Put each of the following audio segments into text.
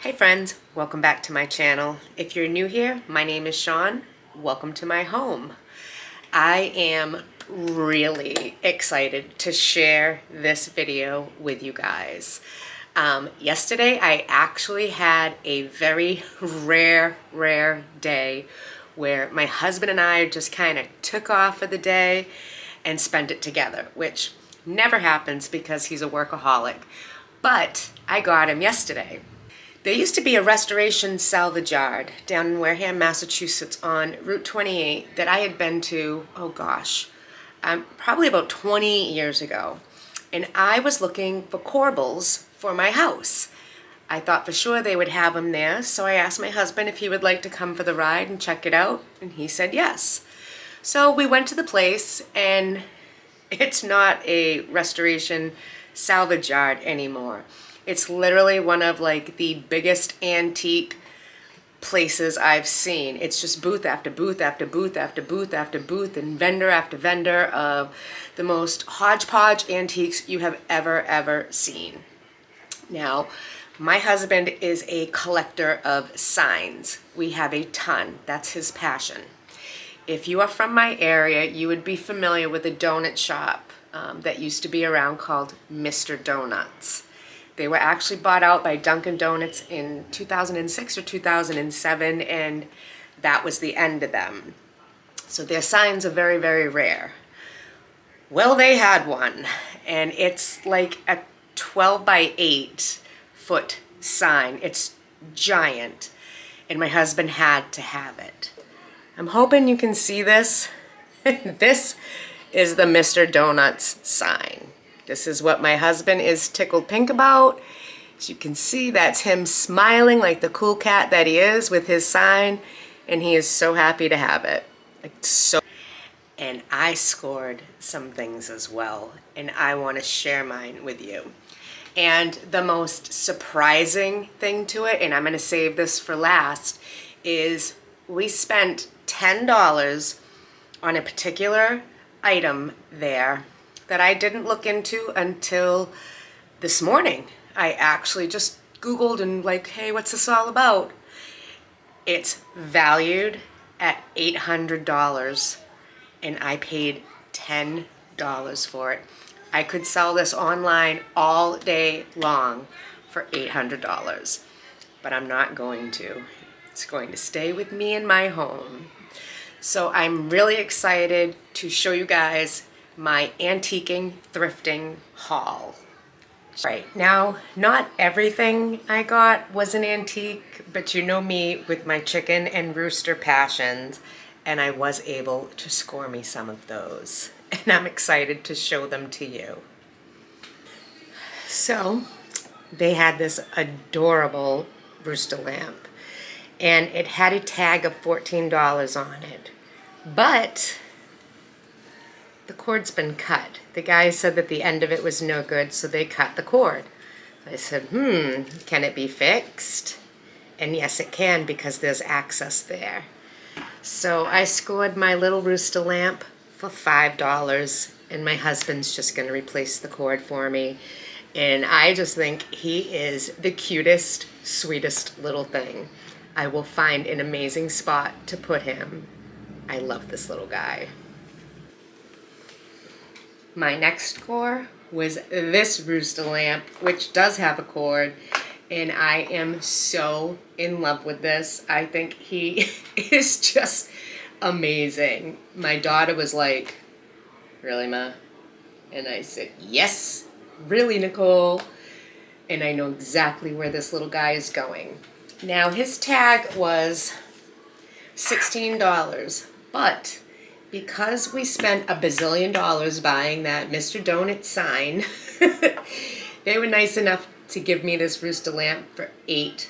Hey friends, welcome back to my channel. If you're new here, my name is Shawn. Welcome to my home. I am really excited to share this video with you guys. Yesterday I actually had a very rare day where my husband and I just kind of took off for the day and spent it together, which never happens because he's a workaholic. But I got him yesterday. There used to be a restoration salvage yard down in Wareham, Massachusetts on Route 28 that I had been to, oh gosh, probably about 20 years ago. And I was looking for corbels for my house. I thought for sure they would have them there, so I asked my husband if he would like to come for the ride and check it out, and he said yes. So we went to the place, and it's not a restoration salvage yard anymore. It's literally one of like the biggest antique places I've seen. It's just booth after booth after booth after booth after booth and vendor after vendor of the most hodgepodge antiques you have ever seen. Now, my husband is a collector of signs. We have a ton. That's his passion. If you are from my area, you would be familiar with a donut shop that used to be around called Mr. Donuts. They were actually bought out by Dunkin' Donuts in 2006 or 2007, and that was the end of them. So their signs are very rare. Well, they had one, and it's like a 12 by 8 foot sign. It's giant, and my husband had to have it. I'm hoping you can see this. This is the Mr. Donuts sign. This is what my husband is tickled pink about. As you can see, that's him smiling like the cool cat that he is with his sign, and he is so happy to have it. And I scored some things as well, and I want to share mine with you. And the most surprising thing to it, and I'm going to save this for last, is we spent $10 on a particular item there that I didn't look into until this morning. I actually just Googled and like, hey, what's this all about? It's valued at $800 and I paid $10 for it. I could sell this online all day long for $800, but I'm not going to. It's going to stay with me in my home. So I'm really excited to show you guys my antiquing thrifting haul. Right now, not everything I got was an antique, but you know me with my chicken and rooster passions, and I was able to score me some of those, and I'm excited to show them to you. So they had this adorable rooster lamp, and it had a tag of $14 on it, but the cord's been cut. The guy said that the end of it was no good, so they cut the cord. I said, can it be fixed? And yes, it can, because there's access there. So I scored my little rooster lamp for $5, and my husband's just going to replace the cord for me. And I just think he is the cutest, sweetest little thing. I will find an amazing spot to put him. I love this little guy. My next score was this rooster lamp, which does have a cord, and I am so in love with this. I think he is just amazing. My daughter was like, really, Ma? And I said, yes, really, Nicole. And I know exactly where this little guy is going. Now, his tag was $16, but because we spent a bazillion dollars buying that Mr. Donut sign, they were nice enough to give me this rooster lamp for $8.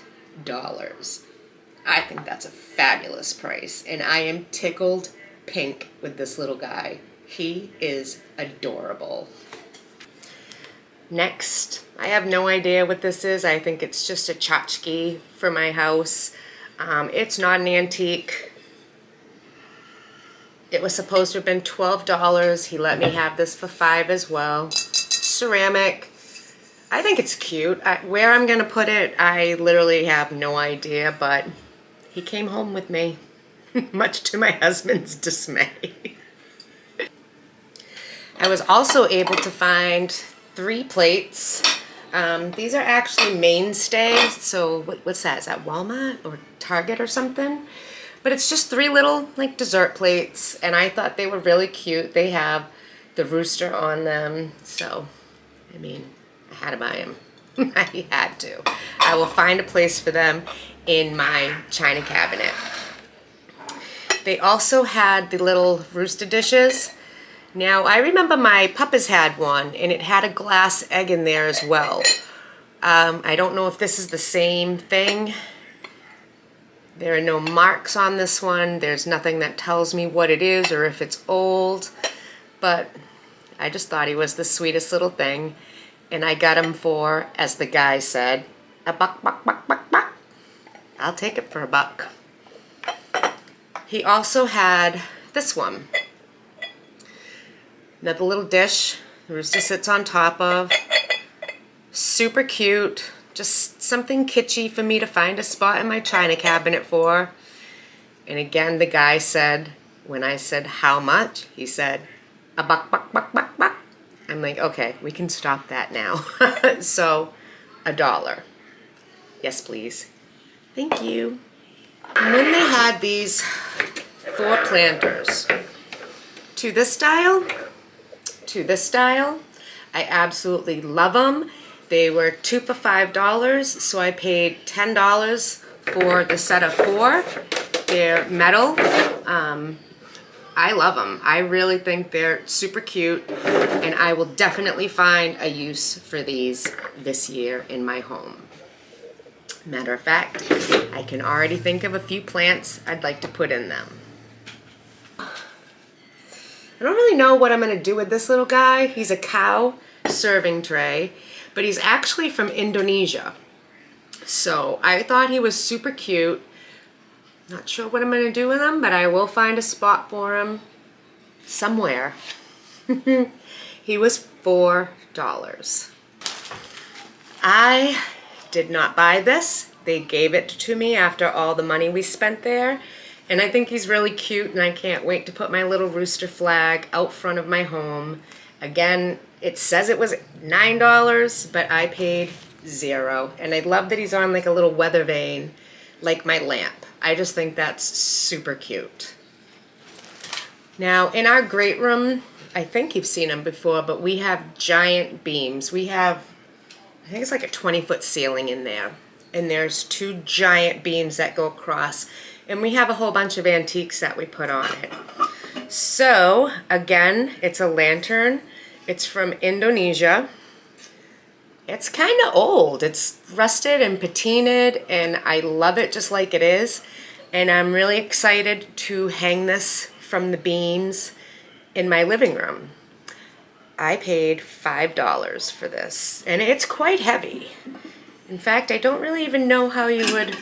I think that's a fabulous price, and I am tickled pink with this little guy. He is adorable. Next, I have no idea what this is. I think it's just a tchotchke for my house. It's not an antique. It was supposed to have been $12. He let me have this for $5 as well. Ceramic. I think it's cute. Where I'm gonna put it, I literally have no idea, but he came home with me, much to my husband's dismay. I was also able to find 3 plates. These are actually Mainstay, so what's that? Is that Walmart or Target or something? But it's just 3 little like dessert plates, and I thought they were really cute. They have the rooster on them, so I mean, I had to buy them. I had to. I will find a place for them in my china cabinet. They also had the little rooster dishes. Now, I remember my puppas had one, and it had a glass egg in there as well. I don't know if this is the same thing. There are no marks on this one. There's nothing that tells me what it is or if it's old, but I just thought he was the sweetest little thing, and I got him for, as the guy said, a buck, buck, buck, buck, buck. I'll take it for $1. He also had this one. Another little dish the rooster sits on top of. Super cute. Just something kitschy for me to find a spot in my china cabinet for. And again, the guy said, when I said how much, he said, a buck, buck, buck, buck, buck. I'm like, okay, we can stop that now. So, $1. Yes, please. Thank you. And then they had these 4 planters. To this style. I absolutely love them. They were 2 for $5, so I paid $10 for the set of 4. They're metal. I love them. I really think they're super cute, and I will definitely find a use for these this year in my home. Matter of fact, I can already think of a few plants I'd like to put in them. I don't really know what I'm going to do with this little guy. He's a cow serving tray, but he's actually from Indonesia. So I thought he was super cute. Not sure what I'm going to do with him, but I will find a spot for him somewhere. He was $4. I did not buy this. They gave it to me after all the money we spent there. And I think he's really cute, and I can't wait to put my little rooster flag out front of my home. Again, it says it was $9, but I paid $0. And I love that he's on like a little weather vane, like my lamp. I just think that's super cute. Now, in our great room, I think you've seen them before, but we have giant beams. We have, I think it's like a 20-foot ceiling in there. And there's 2 giant beams that go across. And we have a whole bunch of antiques that we put on it. So, again, it's a lantern. It's from Indonesia. It's kind of old. It's rusted and patinaed, and I love it just like it is. And I'm really excited to hang this from the beams in my living room. I paid $5 for this, and it's quite heavy. In fact, I don't really even know how you would...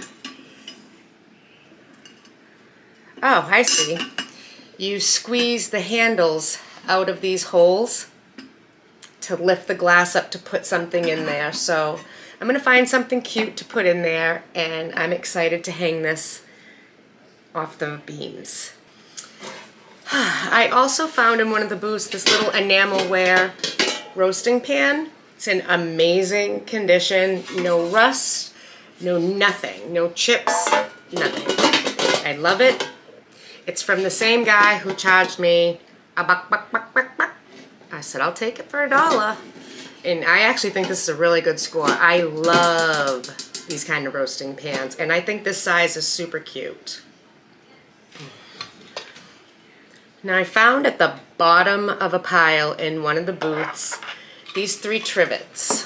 Oh, I see. You squeeze the handles out of these holes to lift the glass up to put something in there. So I'm going to find something cute to put in there, and I'm excited to hang this off the beams. I also found in one of the booths this little enamelware roasting pan. It's in amazing condition. No rust, no nothing, no chips, nothing. I love it. It's from the same guy who charged me a buck. I said, I'll take it for $1. And I actually think this is a really good score. I love these kind of roasting pans, and I think this size is super cute. Now I found at the bottom of a pile in one of the booths these 3 trivets.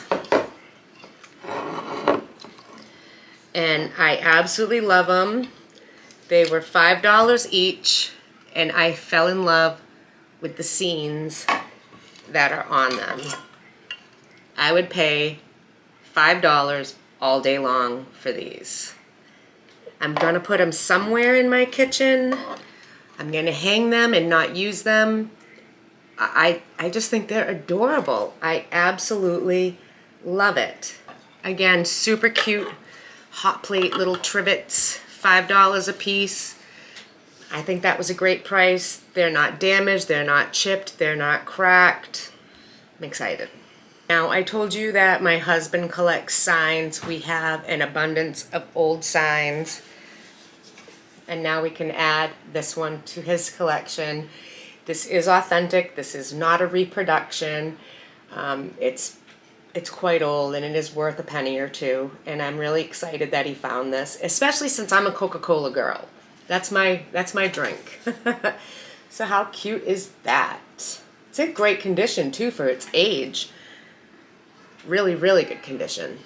And I absolutely love them. They were $5 each, and I fell in love with the scenes that are on them. I would pay $5 all day long for these. I'm gonna put them somewhere in my kitchen. I'm gonna hang them and not use them. I just think they're adorable. I absolutely Love it. Again, super cute hot plate little trivets, $5 a piece. I think that was a great price. They're not damaged, they're not chipped, they're not cracked. I'm excited. Now, I told you that my husband collects signs. We have an abundance of old signs. And now we can add this one to his collection. This is authentic. This is not a reproduction. It's quite old, and it is worth a penny or two. And I'm really excited that he found this, especially since I'm a Coca-Cola girl. That's my drink. So how cute is that? It's in great condition too for its age. Really, really good condition.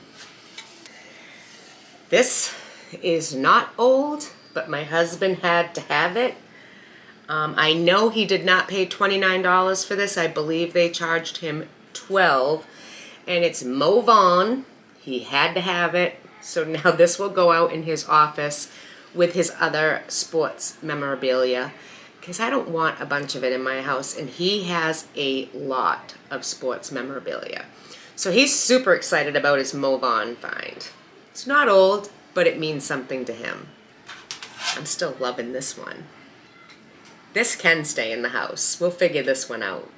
This is not old, but my husband had to have it. I know he did not pay $29 for this. I believe they charged him $12. And it's Mo Vaughn. He had to have it. So now this will go out in his office with his other sports memorabilia, because I don't want a bunch of it in my house, and he has a lot of sports memorabilia. So he's super excited about his Mo Vaughn find. It's not old, but it means something to him. I'm still loving this one. This can stay in the house. We'll figure this one out.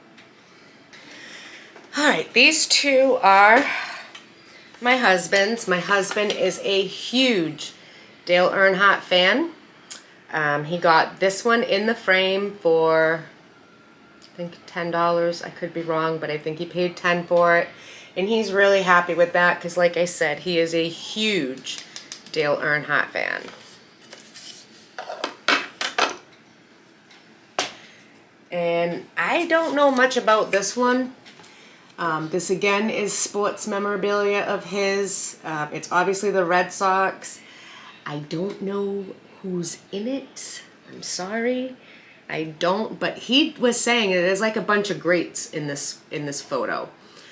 All right, these two are my husband's. My husband is a huge Dale Earnhardt fan. He got this one in the frame for, I think, $10. I could be wrong, but I think he paid $10 for it. And he's really happy with that because, like I said, he is a huge Dale Earnhardt fan. And I don't know much about this one. This again is sports memorabilia of his. It's obviously the Red Sox. I don't know who's in it. I'm sorry. I don't, but he was saying that there's like a bunch of greats in this photo.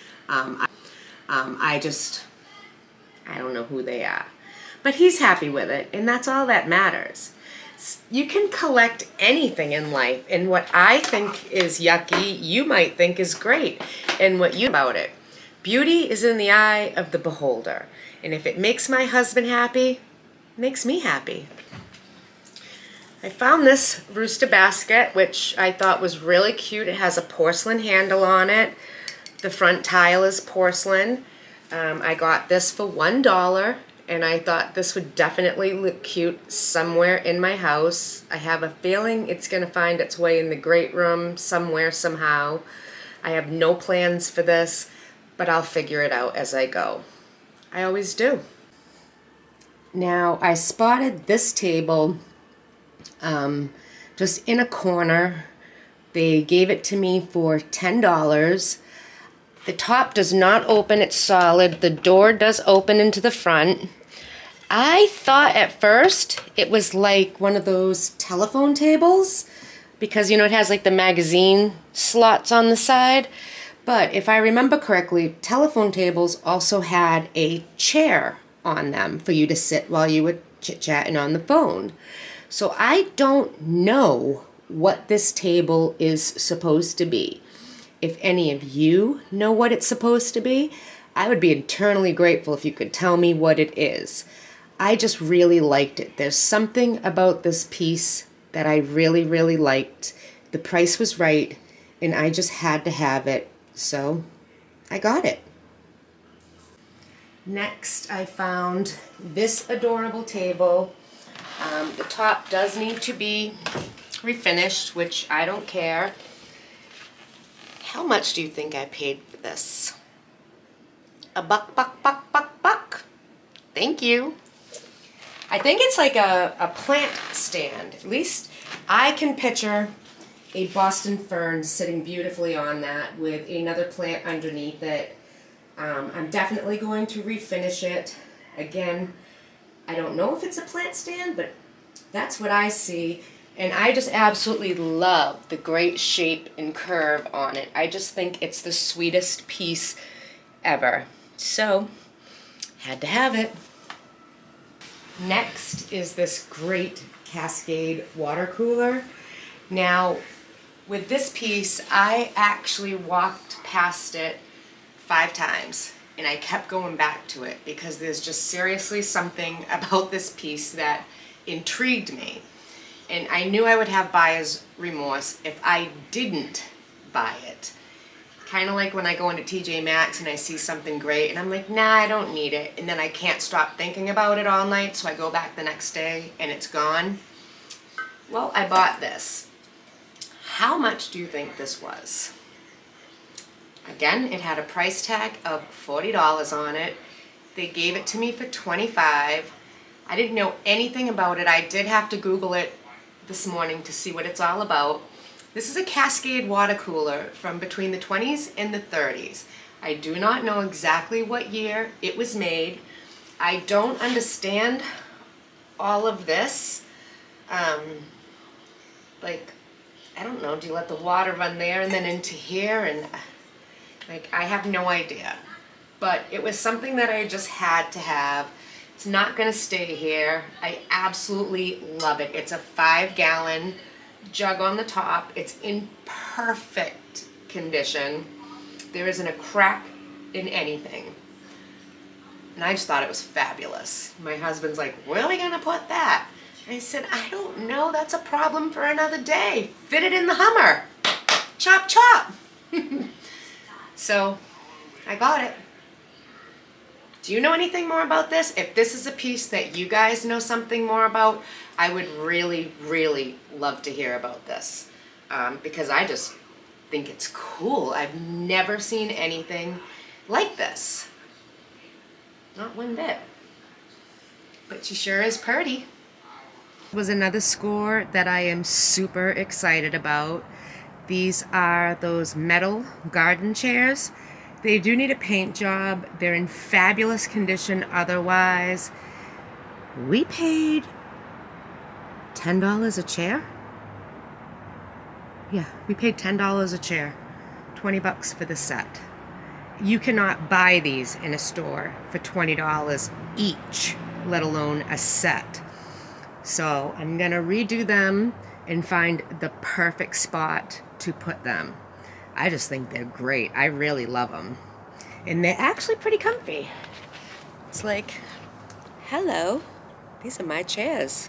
I don't know who they are. But he's happy with it, and that's all that matters. You can collect anything in life, and what I think is yucky, you might think is great, and what you about it. Beauty is in the eye of the beholder, and if it makes my husband happy, it makes me happy. I found this rooster basket, which I thought was really cute. It has a porcelain handle on it. The front tile is porcelain. I got this for $1, and I thought this would definitely look cute somewhere in my house. I have a feeling it's going to find its way in the great room somewhere, somehow. I have no plans for this, but I'll figure it out as I go. I always do. Now, I spotted this table just in a corner. They gave it to me for $10. The top does not open, it's solid. The door does open into the front. I thought at first it was like one of those telephone tables because, you know, it has like the magazine slots on the side. But if I remember correctly, telephone tables also had a chair on them for you to sit while you were chit-chatting on the phone. So I don't know what this table is supposed to be. If any of you know what it's supposed to be, I would be eternally grateful if you could tell me what it is. I just really liked it. There's something about this piece that I really, really liked. The price was right, and I just had to have it, so I got it. Next, I found this adorable table. The top does need to be refinished, which I don't care. How much do you think I paid for this? A buck. Thank you. I think it's like a plant stand. At least I can picture a Boston fern sitting beautifully on that with another plant underneath it. I'm definitely going to refinish it. Again, I don't know if it's a plant stand, but that's what I see. And I just absolutely love the great shape and curve on it. I just think it's the sweetest piece ever. So, had to have it. Next is this great Cascade water cooler. Now, with this piece, I actually walked past it 5 times. and I kept going back to it because there's just seriously something about this piece that intrigued me. And I knew I would have buyer's remorse if I didn't buy it. Kind of like when I go into TJ Maxx and I see something great and I'm like, nah, I don't need it. And then I can't stop thinking about it all night, so I go back the next day and it's gone. Well, I bought this. How much do you think this was? Again, it had a price tag of $40 on it. They gave it to me for $25. I didn't know anything about it. I did have to Google it this morning to see what it's all about. This is a Cascade water cooler from between the 20s and the 30s. I do not know exactly what year it was made. I don't understand all of this. Like, I don't know, do you let the water run there and then into here? And like, I have no idea. But it was something that I just had to have. It's not gonna stay here. I absolutely love it. It's a 5-gallon jug on the top. It's in perfect condition. There isn't a crack in anything. And I just thought it was fabulous. My husband's like, where are we gonna put that? And I said, I don't know, that's a problem for another day. Fit it in the Hummer. Chop, chop. So, I got it. Do you know anything more about this? If this is a piece that you guys know something more about, I would really, really love to hear about this. Because I just think it's cool. I've never seen anything like this. Not one bit. But she sure is pretty. Was another score that I am super excited about. These are those metal garden chairs. They do need a paint job. They're in fabulous condition otherwise. We paid $10 a chair? Yeah, we paid $10 a chair. 20 bucks for the set. You cannot buy these in a store for $20 each, let alone a set. So I'm gonna redo them and find the perfect spot to put them. I just think they're great. I really love them. And they're actually pretty comfy. It's like, hello, these are my chairs.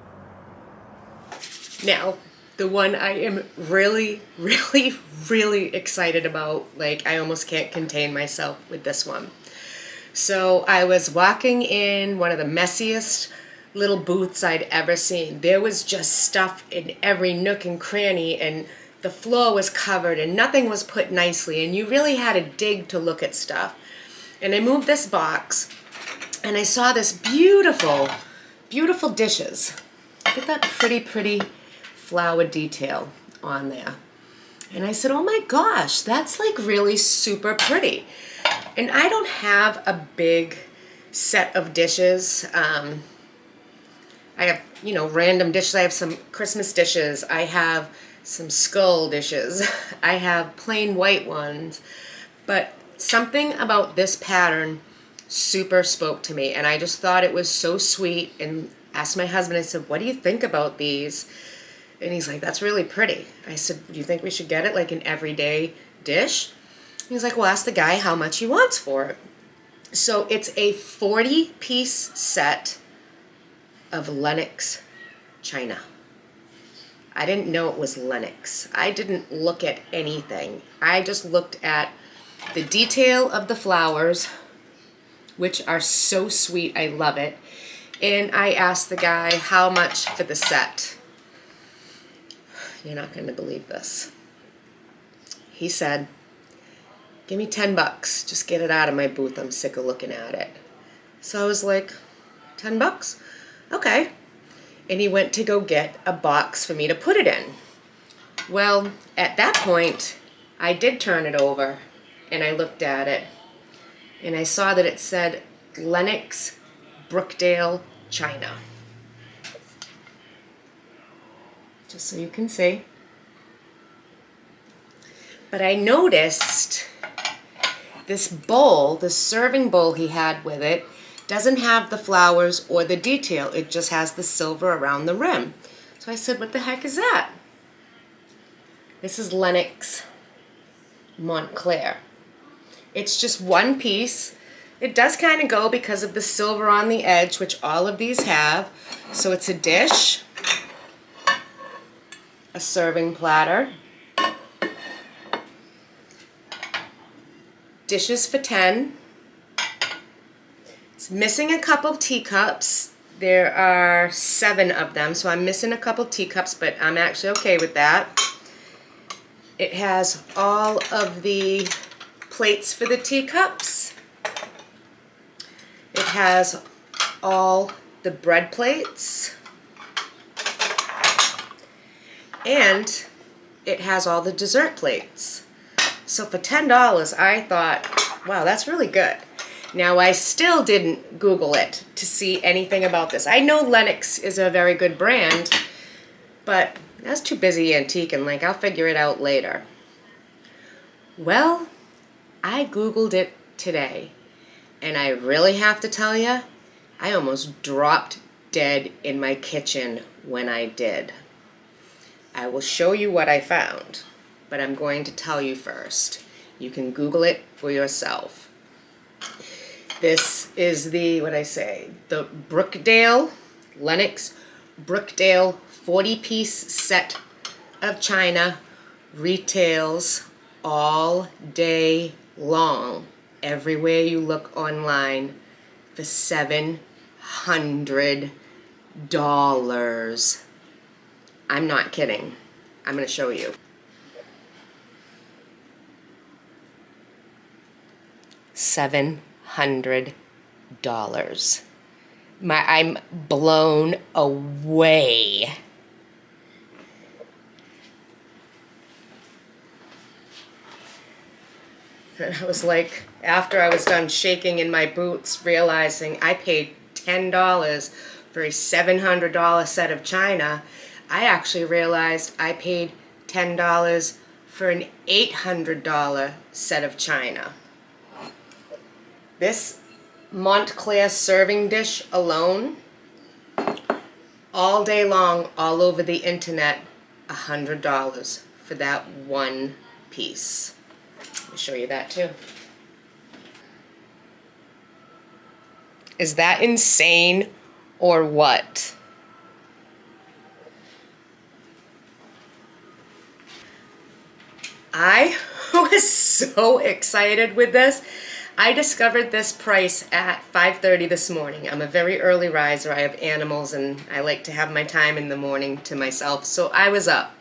Now, the one I am really, really, really excited about, like I almost can't contain myself with this one. So I was walking in one of the messiest little booths I'd ever seen. There was just stuff in every nook and cranny, and the floor was covered and nothing was put nicely, and you really had to dig to look at stuff. And I moved this box and I saw this beautiful, beautiful dishes. Look at that pretty, pretty flower detail on there. And I said, oh my gosh, that's like really super pretty. And I don't have a big set of dishes. I have, you know, random dishes. I have some Christmas dishes. I have some skull dishes. I have plain white ones. But something about this pattern super spoke to me, and I just thought it was so sweet, and asked my husband, I said, what do you think about these? And he's like, that's really pretty. I said, do you think we should get it like an everyday dish? He's like, well, ask the guy how much he wants for it. So it's a 40-piece set of Lenox china. I didn't know it was Lenox. I didn't look at anything. I just looked at the detail of the flowers, which are so sweet. I love it. And I asked the guy how much for the set. You're not going to believe this. He said, give me 10 bucks. Just get it out of my booth. I'm sick of looking at it. So I was like, 10 bucks? Okay. And he went to go get a box for me to put it in. Well, at that point, I did turn it over and I looked at it and I saw that it said Lenox Brookdale China. Just so you can see. But I noticed this bowl, the serving bowl he had with it, doesn't have the flowers or the detail. It just has the silver around the rim. So I said, what the heck is that? This is Lenox Montclair. It's just one piece. It does kind of go because of the silver on the edge, which all of these have. So it's a dish, a serving platter, dishes for 10. It's missing a couple teacups. There are 7 of them, so I'm missing a couple teacups, but I'm actually okay with that. It has all of the plates for the teacups. It has all the bread plates. And it has all the dessert plates. So for $10, I thought, wow, that's really good. Now, I still didn't Google it to see anything about this. I know Lenox is a very good brand, but I was too busy antiquing, like, I'll figure it out later. Well, I Googled it today, and I really have to tell you, I almost dropped dead in my kitchen when I did. I will show you what I found, but I'm going to tell you first. You can Google it for yourself. This is the, the Brookdale, Lenox Brookdale 40-piece set of china, retails all day long, everywhere you look online, for $700. I'm not kidding. I'm going to show you. $700. I'm blown away. And I was like, after I was done shaking in my boots, realizing I paid $10 for a $700 set of china, I actually realized I paid $10 for an $800 set of china. This Montclair serving dish alone, all day long, all over the internet, $100 for that one piece. I'll show you that too. Is that insane or what? I was so excited with this. I discovered this price at 5:30 this morning. I'm a very early riser. I have animals and I like to have my time in the morning to myself, so I was up.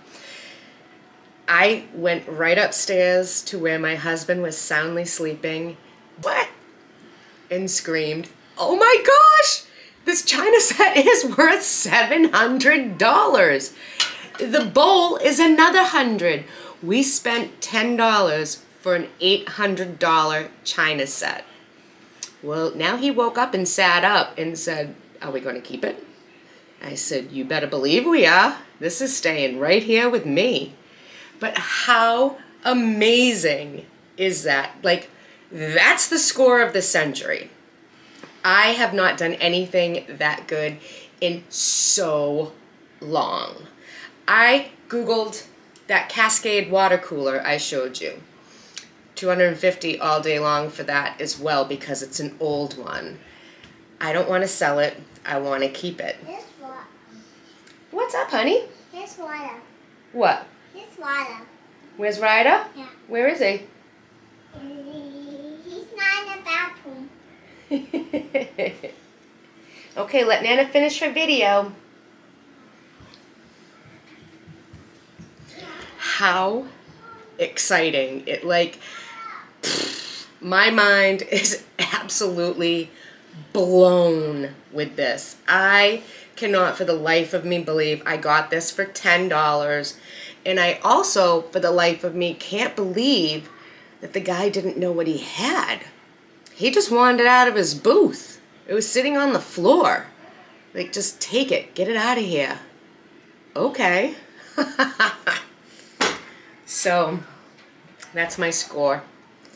I went right upstairs to where my husband was soundly sleeping. What? And screamed, "Oh my gosh! This china set is worth $700. The bowl is another $100. We spent $10 for an $800 china set." Well, now he woke up and sat up and said, "Are we going to keep it?" I said, "You better believe we are. This is staying right here with me." But how amazing is that? Like, that's the score of the century. I have not done anything that good in so long. I Googled that Cascade water cooler I showed you. $250 all day long for that as well because it's an old one. I don't want to sell it. I want to keep it. Here's water. What's up, honey? Here's water. What? Here's water. Where's Ryder? Yeah. Where is he? He's not in the bathroom. Okay, let Nana finish her video. How exciting. It, like, my mind is absolutely blown with this. I cannot for the life of me believe I got this for $10. And I also, for the life of me, can't believe that the guy didn't know what he had. He just wanted it out of his booth. It was sitting on the floor. Like, just take it. Get it out of here. Okay. So, that's my score.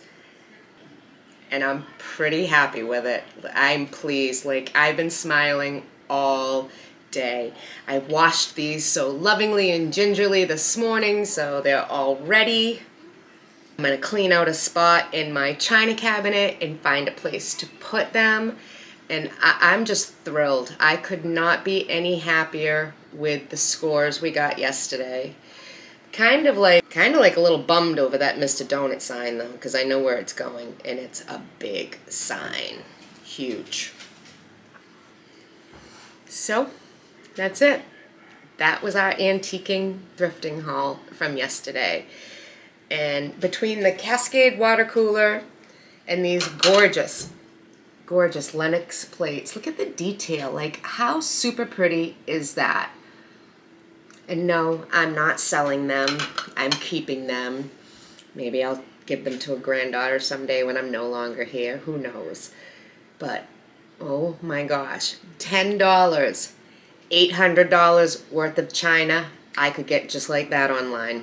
And I'm pretty happy with it. I'm pleased. Like, I've been smiling all day. I washed these so lovingly and gingerly this morning, so they're all ready. I'm gonna clean out a spot in my china cabinet and find a place to put them. And I'm just thrilled. I could not be any happier with the scores we got yesterday. Kind of like a little bummed over that Mr. Donut sign though, because I know where it's going, and it's a big sign. Huge. So, that's it. That was our antiquing thrifting haul from yesterday. And between the Cascade water cooler and these gorgeous Lenox plates, look at the detail. Like, how super pretty is that? And no, I'm not selling them. I'm keeping them. Maybe I'll give them to a granddaughter someday when I'm no longer here. Who knows? But, oh my gosh, $10, $800 worth of china. I could get just like that online.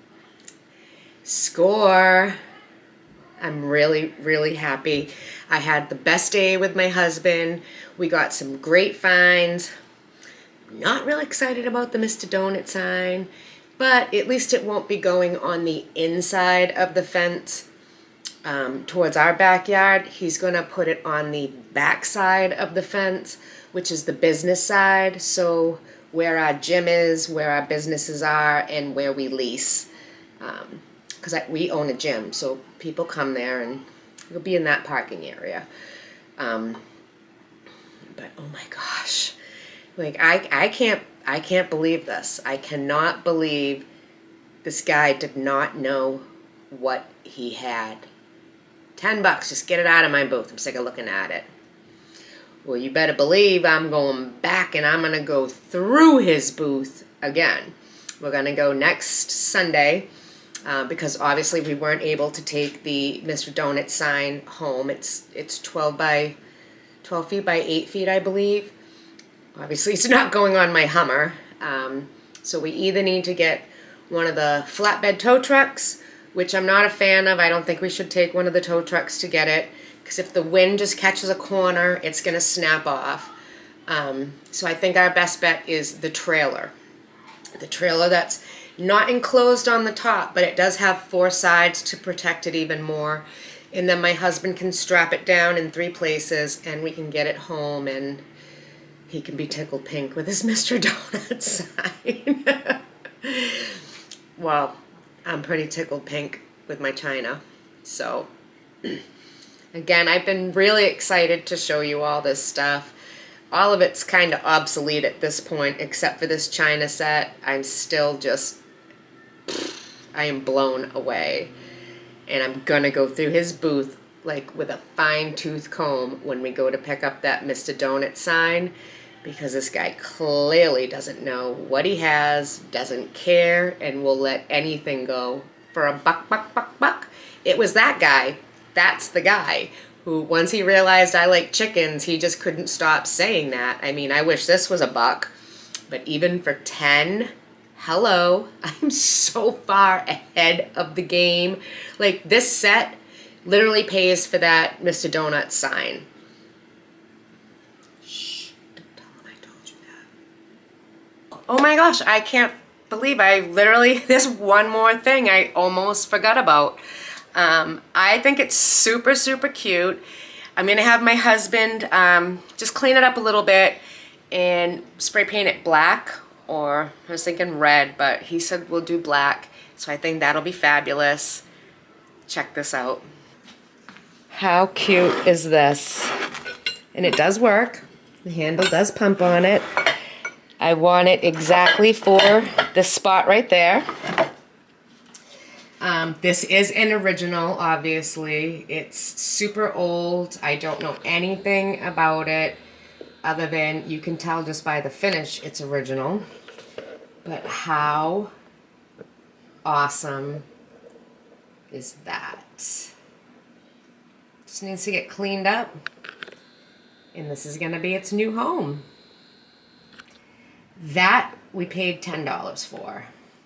Score! I'm really, really happy. I had the best day with my husband. We got some great finds. Not really excited about the Mr. Donut sign, but at least it won't be going on the inside of the fence towards our backyard. He's going to put it on the back side of the fence, which is the business side, so where our gym is, where our businesses are, and where we lease. Because we own a gym, so people come there and you'll be in that parking area. But oh my gosh. Like, I can't believe this. I cannot believe this guy did not know what he had. $10, just get it out of my booth. I'm sick of looking at it. Well, you better believe I'm going back and I'm going to go through his booth again. We're going to go next Sunday because obviously we weren't able to take the Mr. Donut sign home. It's 12 feet by 8 feet, I believe. Obviously, it's not going on my Hummer, so we either need to get one of the flatbed tow trucks, which I'm not a fan of. I don't think we should take one of the tow trucks to get it, because if the wind just catches a corner, it's going to snap off. So I think our best bet is the trailer. The trailer that's not enclosed on the top, but it does have 4 sides to protect it even more. And then my husband can strap it down in 3 places, and we can get it home, and he can be tickled pink with his Mr. Donut sign. Well, I'm pretty tickled pink with my china. So, again, I've been really excited to show you all this stuff. All of it's kind of obsolete at this point, except for this china set. I'm still just, I am blown away. And I'm gonna go through his booth like with a fine-tooth comb when we go to pick up that Mr. Donut sign, because this guy clearly doesn't know what he has, doesn't care, and will let anything go for a buck, buck, buck, buck. It was that guy. That's the guy who, once he realized I like chickens, he just couldn't stop saying that. I mean, I wish this was a buck, but even for 10, hello, I'm so far ahead of the game. Like, this set literally pays for that Mr. Donut sign. Shh, don't tell him I told you that. Oh my gosh, I can't believe I literally, there's one more thing I almost forgot about. I think it's super, super cute. I'm gonna have my husband just clean it up a little bit and spray paint it black, or I was thinking red, but he said we'll do black. So I think that'll be fabulous. Check this out. How cute is this? And it does work. The handle does pump on it. I want it exactly for this spot right there. This is an original, obviously. It's super old. I don't know anything about it other than you can tell just by the finish it's original. But how awesome is that? Just needs to get cleaned up. And this is going to be its new home. That we paid $10 for.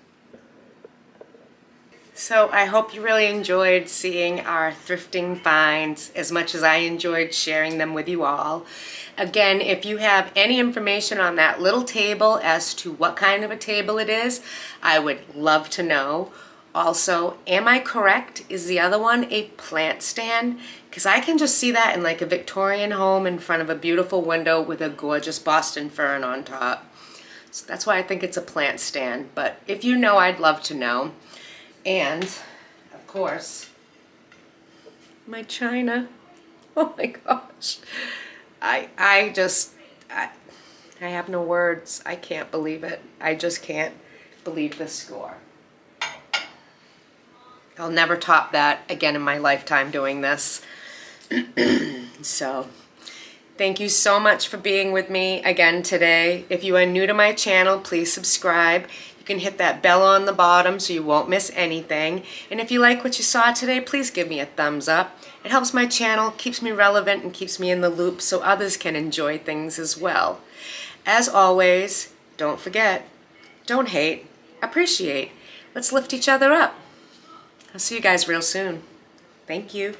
So I hope you really enjoyed seeing our thrifting finds as much as I enjoyed sharing them with you all. Again, if you have any information on that little table as to what kind of a table it is, I would love to know. Also, am I correct? Is the other one a plant stand? Because I can just see that in like a Victorian home in front of a beautiful window with a gorgeous Boston fern on top. So that's why I think it's a plant stand. But if you know, I'd love to know. And, of course, my china. Oh my gosh. I have no words. I can't believe it. I just can't believe this score. I'll never top that again in my lifetime doing this. So, thank you so much for being with me again today. If you are new to my channel, please subscribe. You can hit that bell on the bottom so you won't miss anything. And if you like what you saw today, please give me a thumbs up. It helps my channel, keeps me relevant, and keeps me in the loop so others can enjoy things as well. As always, don't forget, don't hate, appreciate. Let's lift each other up. I'll see you guys real soon. Thank you.